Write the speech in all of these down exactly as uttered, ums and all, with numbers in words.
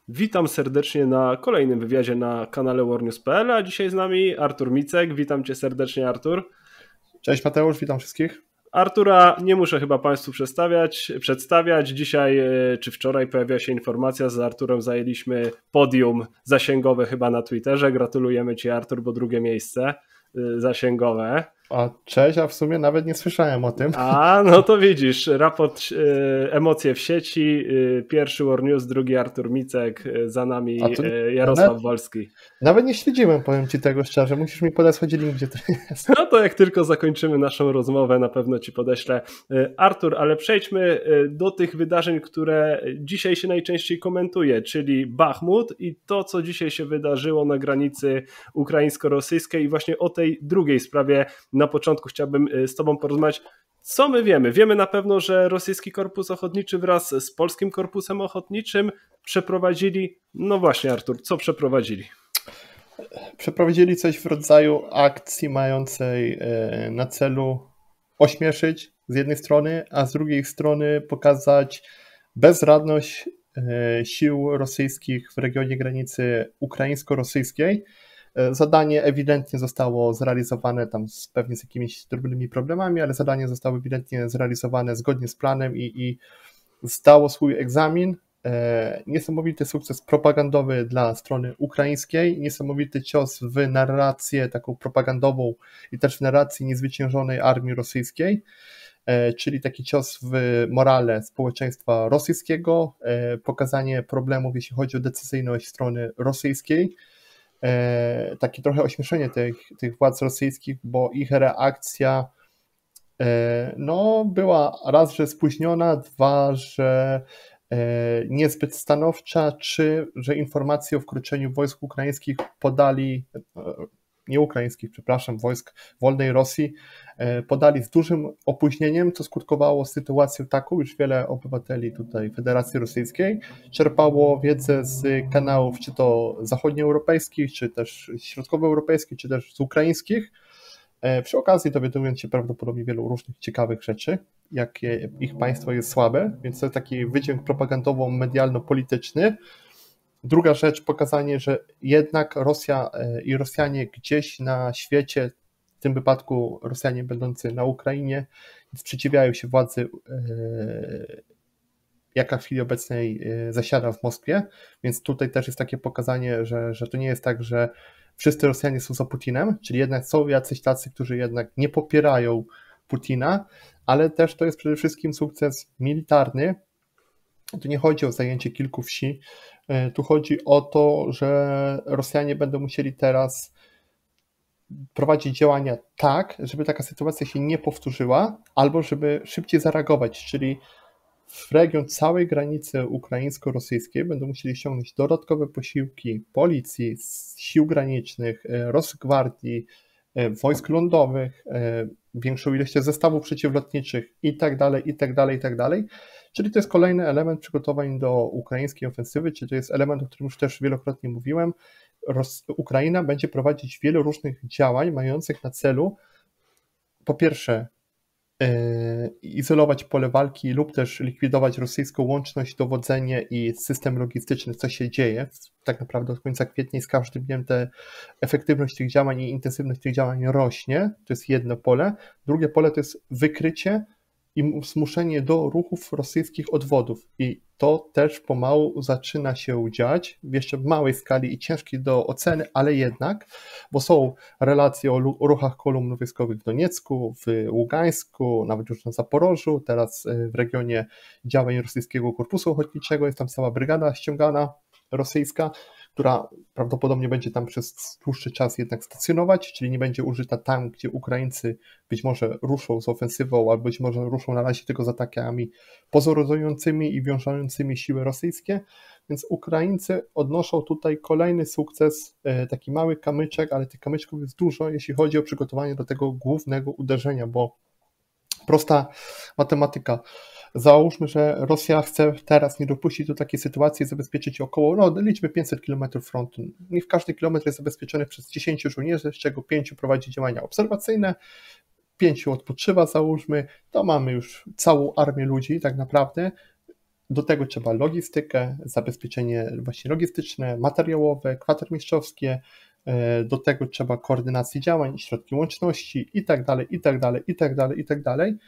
Witam serdecznie na kolejnym wywiadzie na kanale warnews kropka p l, a dzisiaj z nami Artur Micek. Witam Cię serdecznie, Artur. Cześć Mateusz, witam wszystkich. Artura nie muszę chyba Państwu przedstawiać. przedstawiać. Dzisiaj czy wczoraj pojawiła się informacja, z Arturem zajęliśmy podium zasięgowe chyba na Twitterze. Gratulujemy Ci, Artur, bo drugie miejsce zasięgowe. A cześć, a w sumie nawet nie słyszałem o tym. A, no to widzisz, raport e, Emocje w sieci, e, pierwszy Warnews, drugi Artur Micek, e, za nami e, Jarosław nawet, Wolski. Nawet nie śledziłem, powiem Ci tego szczerze, musisz mi podesłać link, gdzie to jest. No to jak tylko zakończymy naszą rozmowę, na pewno Ci podeślę. E, Artur, ale przejdźmy do tych wydarzeń, które dzisiaj się najczęściej komentuje, czyli Bachmut i to, co dzisiaj się wydarzyło na granicy ukraińsko-rosyjskiej i właśnie o tej drugiej sprawie na początku chciałbym z Tobą porozmawiać. Co my wiemy? Wiemy na pewno, że rosyjski korpus ochotniczy wraz z polskim korpusem ochotniczym przeprowadzili, no właśnie Artur, co przeprowadzili? Przeprowadzili coś w rodzaju akcji mającej na celu ośmieszyć z jednej strony, a z drugiej strony pokazać bezradność sił rosyjskich w regionie granicy ukraińsko-rosyjskiej. Zadanie ewidentnie zostało zrealizowane tam z, pewnie z jakimiś drobnymi problemami, ale zadanie zostało ewidentnie zrealizowane zgodnie z planem i, i zdało swój egzamin. E, niesamowity sukces propagandowy dla strony ukraińskiej, niesamowity cios w narrację taką propagandową i też w narracji niezwyciężonej armii rosyjskiej, e, czyli taki cios w morale społeczeństwa rosyjskiego, e, pokazanie problemów, jeśli chodzi o decyzyjność strony rosyjskiej. E, takie trochę ośmieszenie tych, tych władz rosyjskich, bo ich reakcja e, no, była raz, że spóźniona, dwa, że e, niezbyt stanowcza, trzy, że informacje o wkroczeniu wojsk ukraińskich podali, e, nie ukraińskich, przepraszam, wojsk wolnej Rosji, e, podali z dużym opóźnieniem, co skutkowało sytuacją taką, już wiele obywateli tutaj Federacji Rosyjskiej czerpało wiedzę z kanałów, czy to zachodnioeuropejskich, czy też środkowoeuropejskich, czy też z ukraińskich. E, przy okazji dowiadując się prawdopodobnie wielu różnych ciekawych rzeczy, jakie ich państwo jest słabe, więc to jest taki wydźwięk propagandowo-medialno-polityczny. Druga rzecz, pokazanie, że jednak Rosja i Rosjanie gdzieś na świecie, w tym wypadku Rosjanie będący na Ukrainie, sprzeciwiają się władzy, jaka w chwili obecnej zasiada w Moskwie, więc tutaj też jest takie pokazanie, że, że to nie jest tak, że wszyscy Rosjanie są za Putinem, czyli jednak są jacyś tacy, którzy jednak nie popierają Putina, ale też to jest przede wszystkim sukces militarny. Tu nie chodzi o zajęcie kilku wsi, tu chodzi o to, że Rosjanie będą musieli teraz prowadzić działania tak, żeby taka sytuacja się nie powtórzyła, albo żeby szybciej zareagować, czyli w region całej granicy ukraińsko-rosyjskiej będą musieli ściągnąć dodatkowe posiłki policji, sił granicznych, Rosgwardii, wojsk lądowych, większą ilość zestawów przeciwlotniczych i tak dalej, i tak dalej, i tak dalej. Czyli to jest kolejny element przygotowań do ukraińskiej ofensywy, czyli to jest element, o którym już też wielokrotnie mówiłem. Ros- Ukraina będzie prowadzić wiele różnych działań mających na celu po pierwsze yy, izolować pole walki lub też likwidować rosyjską łączność, dowodzenie i system logistyczny, co się dzieje. Tak naprawdę od końca kwietnia i z każdym dniem te efektywność tych działań i intensywność tych działań rośnie. To jest jedno pole. Drugie pole to jest wykrycie i zmuszenie do ruchów rosyjskich odwodów. I to też pomału zaczyna się dziać, jeszcze w małej skali i ciężkiej do oceny, ale jednak, bo są relacje o, o ruchach kolumn wojskowych w Doniecku, w Ługańsku, nawet już na Zaporożu, teraz w regionie działań rosyjskiego korpusu ochotniczego, jest tam cała brygada ściągana rosyjska, która prawdopodobnie będzie tam przez dłuższy czas jednak stacjonować, czyli nie będzie użyta tam, gdzie Ukraińcy być może ruszą z ofensywą, albo być może ruszą na razie tylko z atakami pozorozującymi i wiążącymi siły rosyjskie, więc Ukraińcy odnoszą tutaj kolejny sukces, taki mały kamyczek, ale tych kamyczków jest dużo, jeśli chodzi o przygotowanie do tego głównego uderzenia, bo prosta matematyka. Załóżmy, że Rosja chce teraz nie dopuścić do takiej sytuacji i zabezpieczyć około, no liczmy pięćset kilometrów frontu. Niech każdy kilometr jest zabezpieczony przez dziesięciu żołnierzy, z czego pięciu prowadzi działania obserwacyjne, pięciu odpoczywa, załóżmy, to mamy już całą armię ludzi tak naprawdę. Do tego trzeba logistykę, zabezpieczenie właśnie logistyczne, materiałowe, kwatermistrzowskie, do tego trzeba koordynację działań, środki łączności i tak dalej, i tak dalej, i tak dalej, i tak dalej,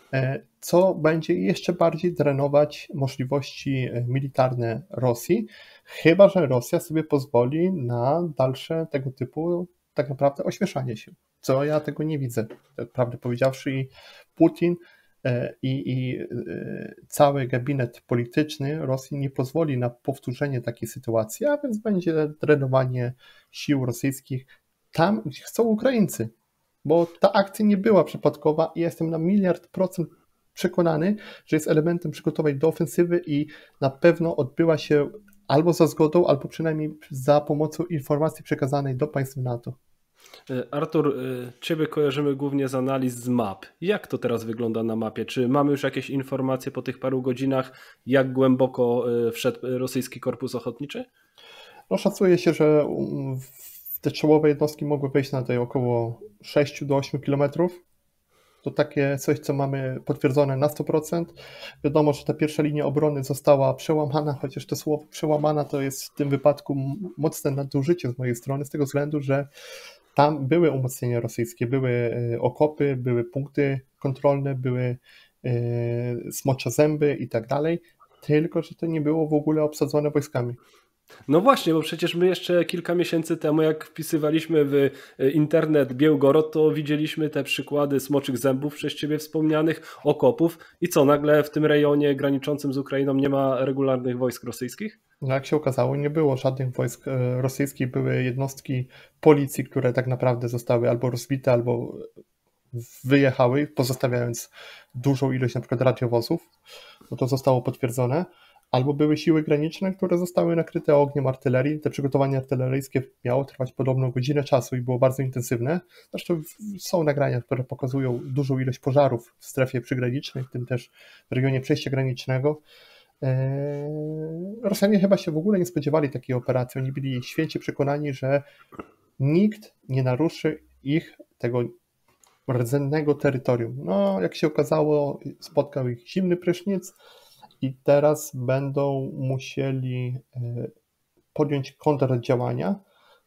co będzie jeszcze bardziej drenować możliwości militarne Rosji, chyba że Rosja sobie pozwoli na dalsze tego typu tak naprawdę ośmieszanie się, co ja tego nie widzę, prawdę powiedziawszy, i Putin i, i cały gabinet polityczny Rosji nie pozwoli na powtórzenie takiej sytuacji, a więc będzie drenowanie sił rosyjskich tam, gdzie chcą Ukraińcy, bo ta akcja nie była przypadkowa i jestem na miliard procent przekonany, że jest elementem przygotowań do ofensywy i na pewno odbyła się albo za zgodą, albo przynajmniej za pomocą informacji przekazanej do państw NATO. Artur, Ciebie kojarzymy głównie z analiz z map. Jak to teraz wygląda na mapie? Czy mamy już jakieś informacje po tych paru godzinach, jak głęboko wszedł rosyjski korpus ochotniczy? No, szacuje się, że te czołowe jednostki mogły wejść na tej około sześć do ośmiu kilometrów. To takie coś, co mamy potwierdzone na sto procent. Wiadomo, że ta pierwsza linia obrony została przełamana, chociaż to słowo przełamana to jest w tym wypadku mocne nadużycie z mojej strony, z tego względu, że tam były umocnienia rosyjskie, były okopy, były punkty kontrolne, były smocze zęby i tak dalej, tylko że to nie było w ogóle obsadzone wojskami. No właśnie, bo przecież my jeszcze kilka miesięcy temu, jak wpisywaliśmy w internet Białgorod, to widzieliśmy te przykłady smoczych zębów przez Ciebie wspomnianych, okopów i co, nagle w tym rejonie graniczącym z Ukrainą nie ma regularnych wojsk rosyjskich? No jak się okazało, nie było żadnych wojsk rosyjskich, były jednostki policji, które tak naprawdę zostały albo rozbite, albo wyjechały, pozostawiając dużą ilość na przykład radiowozów, no to zostało potwierdzone. Albo były siły graniczne, które zostały nakryte ogniem artylerii. Te przygotowania artyleryjskie miało trwać podobno godzinę czasu i było bardzo intensywne. Zresztą są nagrania, które pokazują dużą ilość pożarów w strefie przygranicznej, w tym też w regionie przejścia granicznego. Rosjanie chyba się w ogóle nie spodziewali takiej operacji. Oni byli święcie przekonani, że nikt nie naruszy ich tego rdzennego terytorium. No, jak się okazało, spotkał ich zimny prysznic, i teraz będą musieli podjąć kontrdziałania,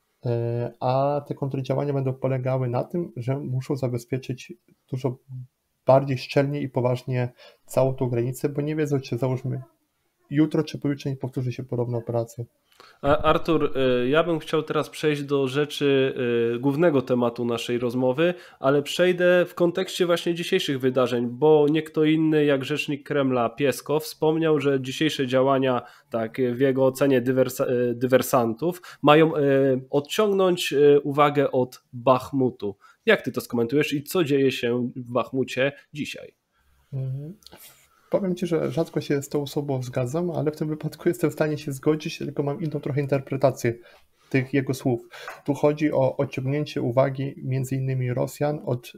a te kontrdziałania będą polegały na tym, że muszą zabezpieczyć dużo bardziej szczelnie i poważnie całą tą granicę, bo nie wiedzą, czy załóżmy jutro czy pojutrze nie powtórzy się podobna operacja. Artur, ja bym chciał teraz przejść do rzeczy głównego tematu naszej rozmowy, ale przejdę w kontekście właśnie dzisiejszych wydarzeń, bo nie kto inny jak rzecznik Kremla Pieskow wspomniał, że dzisiejsze działania, tak w jego ocenie dywersa, dywersantów, mają odciągnąć uwagę od Bachmutu. Jak ty to skomentujesz i co dzieje się w Bachmucie dzisiaj? Mhm. Powiem Ci, że rzadko się z tą osobą zgadzam, ale w tym wypadku jestem w stanie się zgodzić, tylko mam inną trochę interpretację tych jego słów. Tu chodzi o odciągnięcie uwagi między innymi Rosjan od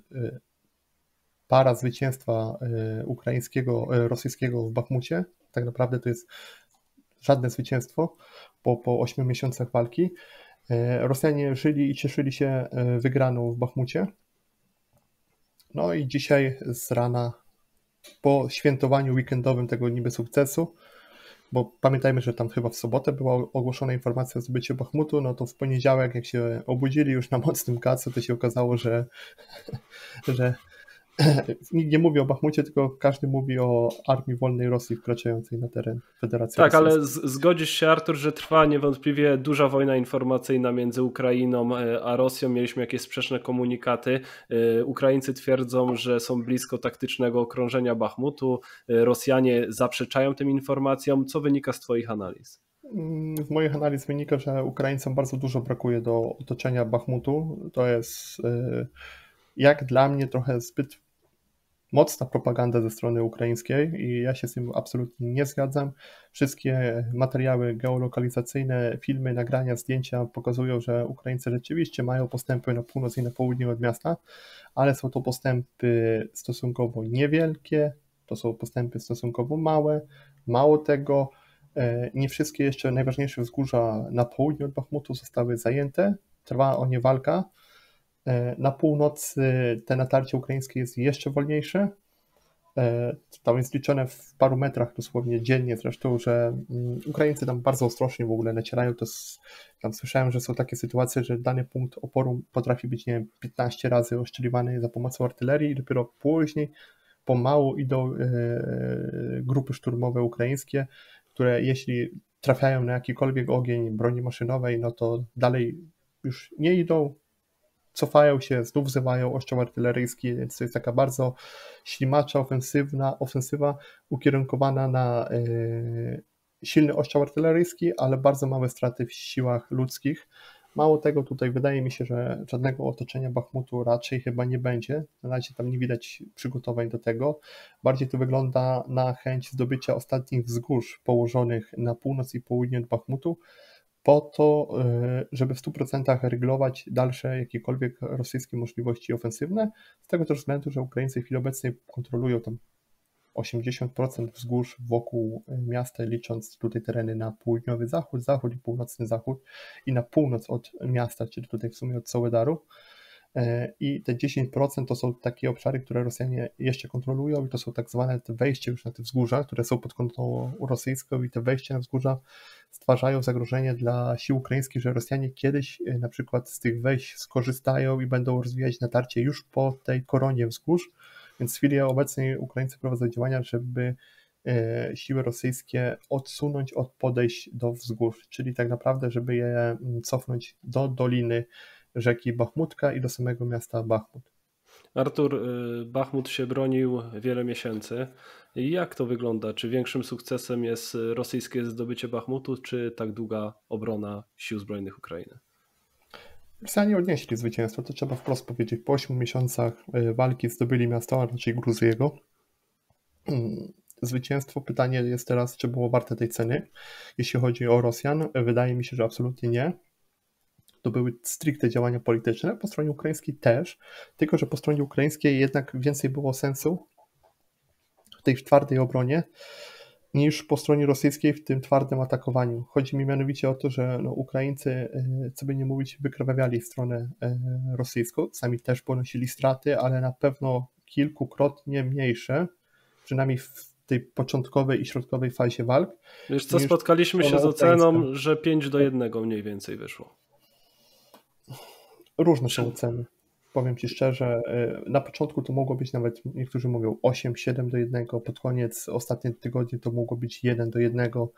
para zwycięstwa ukraińskiego, rosyjskiego w Bachmucie. Tak naprawdę to jest żadne zwycięstwo po, po ośmiu miesiącach walki. Rosjanie żyli i cieszyli się wygraną w Bachmucie. No i dzisiaj z rana po świętowaniu weekendowym tego niby sukcesu, bo pamiętajmy, że tam chyba w sobotę była ogłoszona informacja o zdobyciu Bachmutu, no to w poniedziałek, jak się obudzili już na mocnym kacu, to się okazało, że, że nikt nie mówi o Bachmucie, tylko każdy mówi o Armii Wolnej Rosji wkraczającej na teren Federacji Tak, Rosyjskiej. ale z, zgodzisz się, Artur, że trwa niewątpliwie duża wojna informacyjna między Ukrainą a Rosją. Mieliśmy jakieś sprzeczne komunikaty. Ukraińcy twierdzą, że są blisko taktycznego okrążenia Bachmutu. Rosjanie zaprzeczają tym informacjom. Co wynika z Twoich analiz? Z moich analiz wynika, że Ukraińcom bardzo dużo brakuje do otoczenia Bachmutu. To jest jak dla mnie trochę zbyt mocna propaganda ze strony ukraińskiej i ja się z tym absolutnie nie zgadzam. Wszystkie materiały geolokalizacyjne, filmy, nagrania, zdjęcia pokazują, że Ukraińcy rzeczywiście mają postępy na północ i na południe od miasta, ale są to postępy stosunkowo niewielkie, to są postępy stosunkowo małe. Mało tego, nie wszystkie jeszcze najważniejsze wzgórza na południu od Bachmutu zostały zajęte, trwa o nie walka. Na północy te natarcie ukraińskie jest jeszcze wolniejsze. Tam jest liczone w paru metrach dosłownie dziennie zresztą, że Ukraińcy tam bardzo ostrożnie w ogóle nacierają. To jest, tam słyszałem, że są takie sytuacje, że dany punkt oporu potrafi być, nie wiem, piętnaście razy oszczeliwany za pomocą artylerii i dopiero później pomału idą grupy szturmowe ukraińskie, które jeśli trafiają na jakikolwiek ogień broni maszynowej, no to dalej już nie idą, cofają się, znów wzywają ostrzał artyleryjski, więc to jest taka bardzo ślimacza, ofensywna, ofensywa ukierunkowana na y, silny ostrzał artyleryjski, ale bardzo małe straty w siłach ludzkich. Mało tego, tutaj wydaje mi się, że żadnego otoczenia Bachmutu raczej chyba nie będzie. Na razie tam nie widać przygotowań do tego. Bardziej to wygląda na chęć zdobycia ostatnich wzgórz położonych na północ i południe od Bachmutu, po to, żeby w stu procentach regulować dalsze jakiekolwiek rosyjskie możliwości ofensywne, z tego też względu, że Ukraińcy w chwili obecnej kontrolują tam osiemdziesiąt procent wzgórz wokół miasta, licząc tutaj tereny na południowy zachód, zachód i północny zachód i na północ od miasta, czyli tutaj w sumie od Sołedaru. I te dziesięć procent to są takie obszary, które Rosjanie jeszcze kontrolują i to są tak zwane te wejścia już na te wzgórza, które są pod kontrolą rosyjską i te wejścia na wzgórza stwarzają zagrożenie dla sił ukraińskich, że Rosjanie kiedyś na przykład z tych wejść skorzystają i będą rozwijać natarcie już po tej koronie wzgórz, więc w chwili obecnej Ukraińcy prowadzą działania, żeby siły rosyjskie odsunąć od podejść do wzgórz, czyli tak naprawdę, żeby je cofnąć do doliny rzeki Bachmutka i do samego miasta Bachmut. Artur, Bachmut się bronił wiele miesięcy. Jak to wygląda? Czy większym sukcesem jest rosyjskie zdobycie Bachmutu, czy tak długa obrona sił zbrojnych Ukrainy? Rosjanie odnieśli zwycięstwo, to trzeba wprost powiedzieć. Po ośmiu miesiącach walki zdobyli miasto, a raczej gruzę jego. Zwycięstwo, pytanie jest teraz, czy było warte tej ceny. Jeśli chodzi o Rosjan, wydaje mi się, że absolutnie nie. To były stricte działania polityczne, po stronie ukraińskiej też, tylko że po stronie ukraińskiej jednak więcej było sensu w tej twardej obronie niż po stronie rosyjskiej w tym twardym atakowaniu. Chodzi mi mianowicie o to, że no, Ukraińcy, co by nie mówić, wykrwawiali stronę rosyjską, sami też ponosili straty, ale na pewno kilkukrotnie mniejsze, przynajmniej w tej początkowej i środkowej fazie walk. Wiesz co, spotkaliśmy się z oceną, że pięć do jednego mniej więcej wyszło. Różne są oceny. Powiem Ci szczerze, na początku to mogło być nawet, niektórzy mówią osiem siedem do jednego, pod koniec ostatnich tygodni to mogło być jeden do jednego.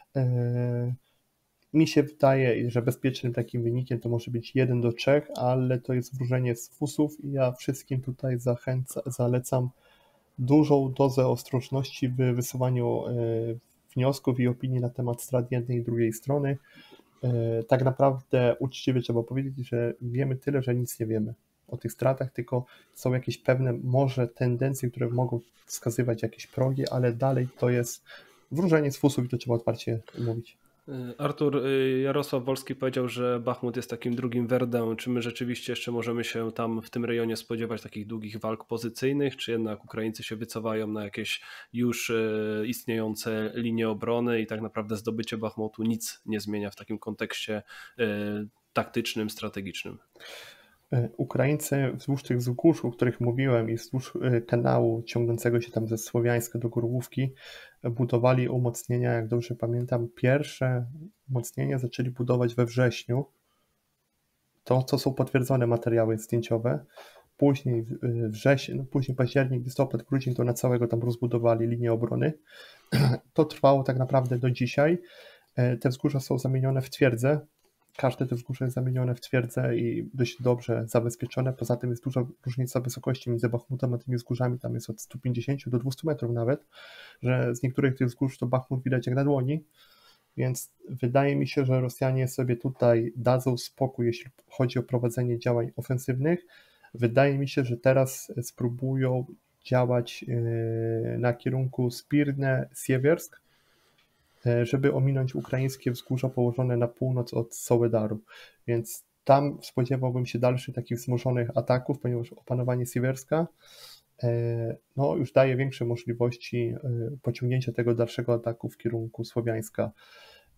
Mi się wydaje, że bezpiecznym takim wynikiem to może być jeden do trzech, ale to jest wróżenie z fusów i ja wszystkim tutaj zachęcam, zalecam dużą dozę ostrożności w wysuwaniu wniosków i opinii na temat strat jednej i drugiej strony. Tak naprawdę uczciwie trzeba powiedzieć, że wiemy tyle, że nic nie wiemy o tych stratach, tylko są jakieś pewne może tendencje, które mogą wskazywać jakieś progi, ale dalej to jest wróżenie z fusów i to trzeba otwarcie mówić. Artur, Jarosław Wolski powiedział, że Bachmut jest takim drugim Verdun. Czy my rzeczywiście jeszcze możemy się tam w tym rejonie spodziewać takich długich walk pozycyjnych, czy jednak Ukraińcy się wycofają na jakieś już istniejące linie obrony i tak naprawdę zdobycie Bachmutu nic nie zmienia w takim kontekście taktycznym, strategicznym? Ukraińcy wzdłuż tych wzgórz, o których mówiłem i wzdłuż kanału ciągnącego się tam ze Słowiańska do Gorłówki budowali umocnienia, jak dobrze pamiętam, pierwsze umocnienia zaczęli budować we wrześniu, to co są potwierdzone materiały zdjęciowe, później wrzesień, no później październik, listopad, grudzień to na całego tam rozbudowali linię obrony, to trwało tak naprawdę do dzisiaj, te wzgórza są zamienione w twierdzę. Każde te wzgórze jest zamienione w twierdzę i dość dobrze zabezpieczone. Poza tym jest duża różnica wysokości między Bachmutem a tymi wzgórzami. Tam jest od stu pięćdziesięciu do dwustu metrów nawet, że z niektórych tych wzgórz to Bachmut widać jak na dłoni. Więc wydaje mi się, że Rosjanie sobie tutaj dadzą spokój, jeśli chodzi o prowadzenie działań ofensywnych. Wydaje mi się, że teraz spróbują działać na kierunku Spirne, Siewiersk, żeby ominąć ukraińskie wzgórza położone na północ od Sołedaru. Więc tam spodziewałbym się dalszych takich wzmożonych ataków, ponieważ opanowanie Siewierska no, już daje większe możliwości pociągnięcia tego dalszego ataku w kierunku Słowiańska.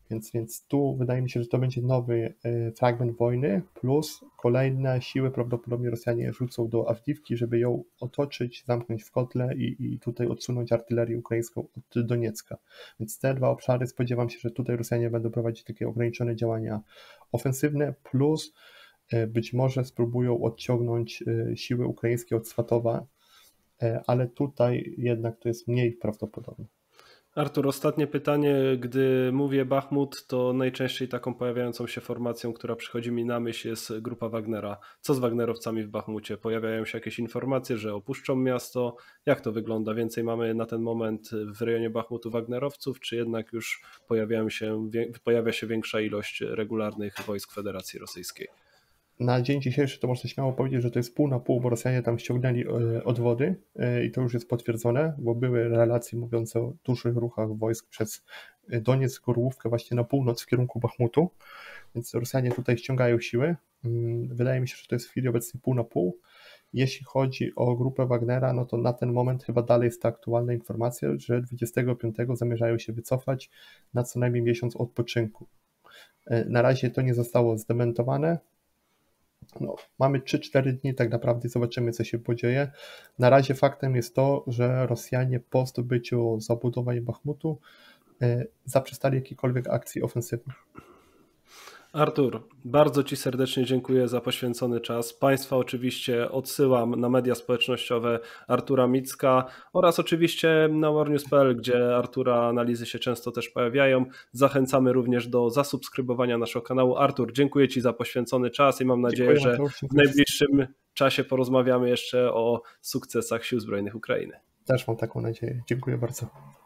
Więc, więc tu wydaje mi się, że to będzie nowy fragment wojny, plus kolejne siły prawdopodobnie Rosjanie rzucą do Awdiwki, żeby ją otoczyć, zamknąć w kotle i, i tutaj odsunąć artylerię ukraińską od Doniecka. Więc te dwa obszary spodziewam się, że tutaj Rosjanie będą prowadzić takie ograniczone działania ofensywne, plus być może spróbują odciągnąć siły ukraińskie od Swatowa, ale tutaj jednak to jest mniej prawdopodobne. Artur, ostatnie pytanie. Gdy mówię Bachmut, to najczęściej taką pojawiającą się formacją, która przychodzi mi na myśl, jest grupa Wagnera. Co z Wagnerowcami w Bachmucie? Pojawiają się jakieś informacje, że opuszczą miasto? Jak to wygląda? Więcej mamy na ten moment w rejonie Bachmutu Wagnerowców, czy jednak już pojawiają się, pojawia się większa ilość regularnych wojsk Federacji Rosyjskiej? Na dzień dzisiejszy to można śmiało powiedzieć, że to jest pół na pół, bo Rosjanie tam ściągnęli odwody i to już jest potwierdzone, bo były relacje mówiące o dużych ruchach wojsk przez Donieck, Gorłówkę właśnie na północ w kierunku Bachmutu, więc Rosjanie tutaj ściągają siły. Wydaje mi się, że to jest w chwili obecnej pół na pół. Jeśli chodzi o grupę Wagnera, no to na ten moment chyba dalej jest ta aktualna informacja, że dwudziestego piątego zamierzają się wycofać na co najmniej miesiąc odpoczynku. Na razie to nie zostało zdementowane. No, mamy trzy cztery dni tak naprawdę, zobaczymy co się podzieje. Na razie faktem jest to, że Rosjanie po zdobyciu zabudowań Bachmutu y, zaprzestali jakiejkolwiek akcji ofensywnej. Artur, bardzo Ci serdecznie dziękuję za poświęcony czas. Państwa oczywiście odsyłam na media społecznościowe Artura Micka oraz oczywiście na warnews kropka p l, gdzie Artura analizy się często też pojawiają. Zachęcamy również do zasubskrybowania naszego kanału. Artur, dziękuję Ci za poświęcony czas i mam nadzieję, dziękuję, że Mateusz, w najbliższym czasie porozmawiamy jeszcze o sukcesach Sił Zbrojnych Ukrainy. Też mam taką nadzieję. Dziękuję bardzo.